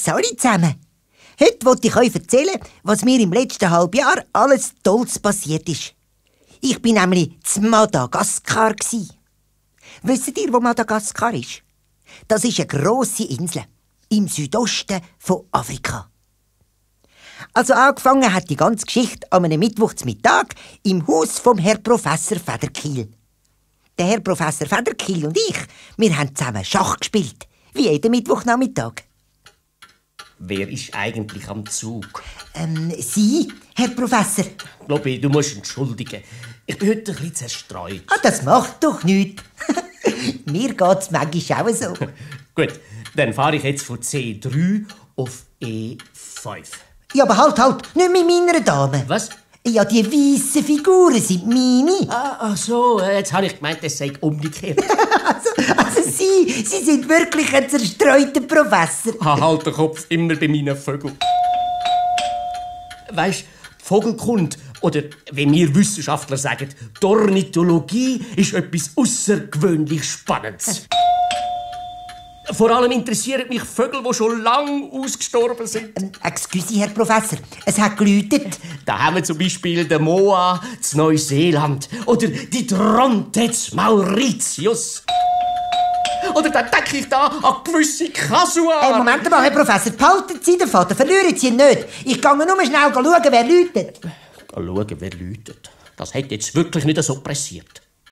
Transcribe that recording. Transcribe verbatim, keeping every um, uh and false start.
Salut zusammen. Heute wollte ich euch erzählen, was mir im letzten halben Jahr alles Tolles passiert ist. Ich bin nämlich in Madagaskar. Wisst ihr, wo Madagaskar ist? Das ist eine grosse Insel im Südosten von Afrika. Also angefangen hat die ganze Geschichte an einem Mittwochsmittag im Haus vom Herr Professor Federkiel. Der Herr Professor Federkiel und ich, wir haben zusammen Schach gespielt, wie jeden Mittwochnachmittag. Wer ist eigentlich am Zug? Ähm, Sie, Herr Professor? Lobi, du musst entschuldigen. Ich bin heute ein bisschen zerstreut. Ah, das macht doch nichts. Mir geht's manchmal auch so. Gut, dann fahre ich jetzt von C drei auf E fünf. Ja, aber halt, halt, nicht mit meiner Dame. Was? Ja, die weißen Figuren sind meine. Ah, ach so, jetzt habe ich gemeint, das sei umgekehrt. also, also Sie, Sie sind wirklich ein zerstreuter Professor. Ha, halt den Kopf immer bei meinen Vögeln. Weisst, Vogelkunde, oder wie wir Wissenschaftler sagen, die Ornithologie ist etwas außergewöhnlich Spannendes. Vor allem interessieren mich Vögel, die schon lange ausgestorben sind. Ähm, excuse, Herr Professor, es hat geläutet. Da haben wir zum Beispiel den Moa zu Neuseeland oder die Dronte zu Mauritius. Oder dann denke ich da an gewisse Kasuar. Hey, Moment mal, Herr Professor, behalten Sie den Vater, verlieren Sie ihn nicht. Ich gehe nur schnell schauen, wer läutet. Schauen, wer läutet. Das hätte jetzt wirklich nicht so pressiert.